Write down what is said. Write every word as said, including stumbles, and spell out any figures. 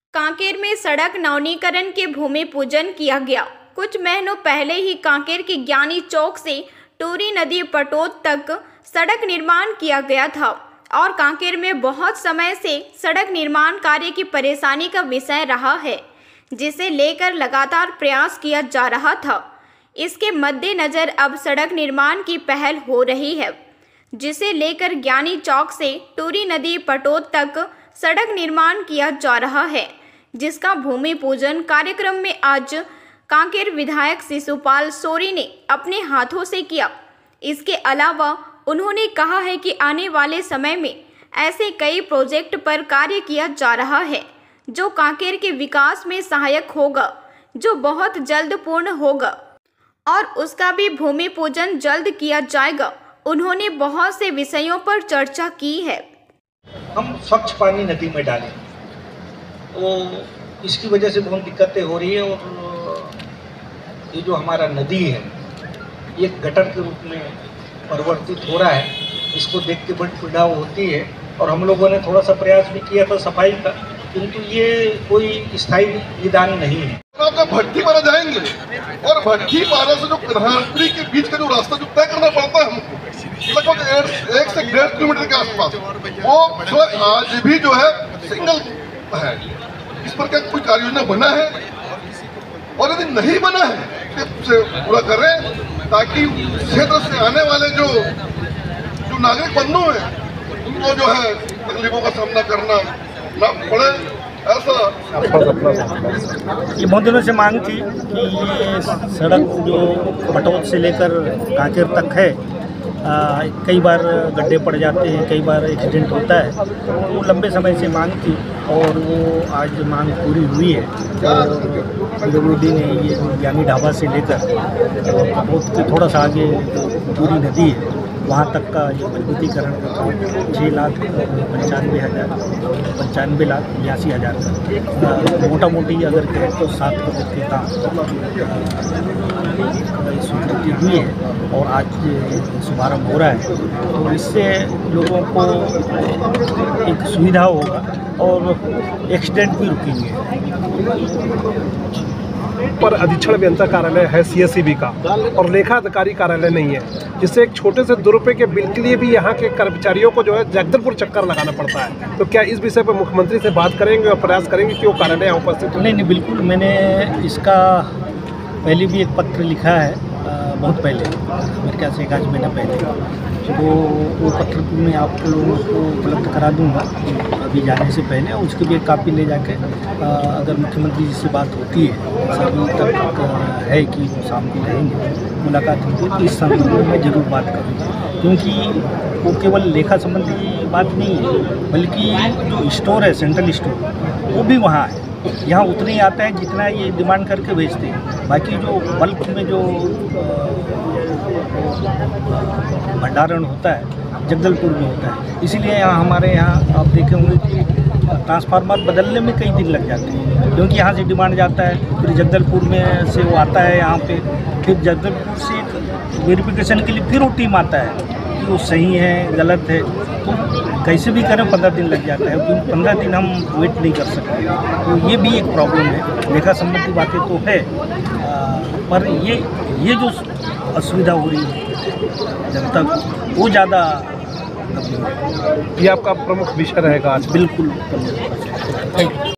कांकेर में सड़क नवीनीकरण के भूमि पूजन किया गया। कुछ महीनों पहले ही कांकेर के ज्ञानी चौक से टूरी नदी पटोद तक सड़क निर्माण किया गया था और कांकेर में बहुत समय से सड़क निर्माण कार्य की परेशानी का विषय रहा है, जिसे लेकर लगातार प्रयास किया जा रहा था। इसके मद्देनजर अब सड़क निर्माण की पहल हो रही है, जिसे लेकर ज्ञानी चौक से टूरी नदी पटोद तक सड़क निर्माण किया जा रहा है, जिसका भूमि पूजन कार्यक्रम में आज कांकेर विधायक शिशुपाल सोरी ने अपने हाथों से किया। इसके अलावा उन्होंने कहा है कि आने वाले समय में ऐसे कई प्रोजेक्ट पर कार्य किया जा रहा है जो कांकेर के विकास में सहायक होगा, जो बहुत जल्द पूर्ण होगा और उसका भी भूमि पूजन जल्द किया जाएगा। उन्होंने बहुत से विषयों पर चर्चा की है। हम स्वच्छ पानी नदी में डालें तो इसकी वजह से बहुत दिक्कतें हो रही है और ये जो हमारा नदी है ये गटर के रूप में परिवर्तित हो रहा है। इसको देख के बड़ी पीड़ा होती है और हम लोगों ने थोड़ा सा प्रयास भी किया था सफाई का, किंतु ये कोई स्थायी निदान नहीं है। आप भट्टी मारा जाएंगे और भट्टी मारा से जो प्रधानमंत्री के बीच का जो रास्ता जो तय करना पड़ता है हमको लगभग एक से डेढ़ किलोमीटर के आसपास, वो आज भी जो है सिंगल है। इस पर क्या कोई कार्य योजना बना है और यदि नहीं बना है तो पूरा करें ताकि क्षेत्र से आने वाले जो जो नागरिक बंधु हैं उनको जो है तकलीफों का सामना करना ना पड़े। ऐसा ये बहुत दिनों से मांग थी कि ये सड़क जो पटोद से लेकर कांकेर तक है, आ, कई बार गड्ढे पड़ जाते हैं, कई बार एक्सीडेंट होता है, तो वो लंबे समय से मांग थी और वो आज मांग पूरी हुई है। और डी ने ये ज्ञानी ढाबा से लेकर पटोद के थोड़ा सा आगे टूरी नदी है वहाँ तक का ये मजबूतीकरण का काम छः लाख पंचानवे हज़ार पंचानवे लाख बयासी हज़ार का मोटा मोटी अगर कहें तो सात करोड़ के काम स्वीकृति हुई है और आज शुभारम्भ हो रहा है। तो इससे लोगों को एक सुविधा होगा और एक्सीडेंट भी रुकेंगे। पर अधीक्षण अभियंता कार्यालय है सीएसईबी का और लेखा अधिकारी कार्यालय नहीं है, जिससे एक छोटे से दो रुपये के बिल के लिए भी यहाँ के कर्मचारियों को जो है जगदलपुर चक्कर लगाना पड़ता है। तो क्या इस विषय पर मुख्यमंत्री से बात करेंगे और प्रयास करेंगे कि वो कार्यालय यहाँ उपस्थित हो? नहीं नहीं बिल्कुल, मैंने इसका पहले भी एक पत्र लिखा है, बहुत पहले, मेरे ख्याल से एक आध महीना पहले, तो वो पत्र मैं आप लोगों को उपलब्ध करा दूंगा अभी जाने से पहले। उसकी भी एक कापी ले जाके अगर मुख्यमंत्री जी से बात होती है, सभी तक है कि वो सामने रहेंगे, मुलाकात होती है, तो इस संबंध में मैं ज़रूर बात करूँगा, क्योंकि वो केवल लेखा संबंधी बात नहीं है, बल्कि जो स्टोर है सेंट्रल स्टोर वो भी वहाँ है। यहाँ उतना ही आता है जितना ये डिमांड करके भेजते हैं, बाकी जो बल्क में जो भंडारण होता है जगदलपुर में होता है। इसीलिए यहाँ हमारे यहाँ आप देखे होंगे कि ट्रांसफार्मर बदलने में कई दिन लग जाते हैं, क्योंकि यहाँ से डिमांड जाता है, फिर जगदलपुर में से वो आता है यहाँ पे, फिर जगदलपुर से वेरिफिकेशन के लिए फिर वो टीम आता है कि वो सही है गलत है, तो कैसे भी करें पंद्रह दिन लग जाता है, क्योंकि पंद्रह दिन हम वेट नहीं कर सकते। तो ये भी एक प्रॉब्लम है। लेखा संबंधी बातें तो है, आ, पर ये ये जो असुविधा हो रही है जनता को, वो ज़्यादा ये आपका प्रमुख विषय रहेगा आज? बिल्कुल।